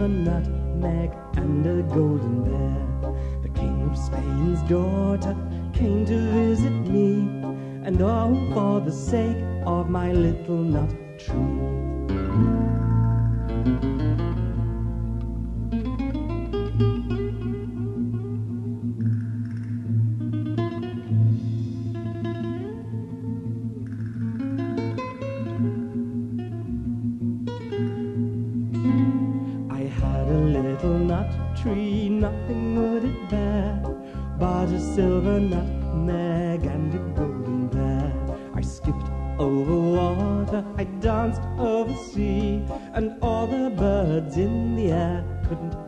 silver nutmeg and a golden bear. The King of Spain's daughter came to visit me, and all for the sake of my little nut tree. I had a little nut tree, nothing would it bear but a silver nutmeg and a golden bear. I skipped over water, I danced over sea, and all the birds in the air couldn't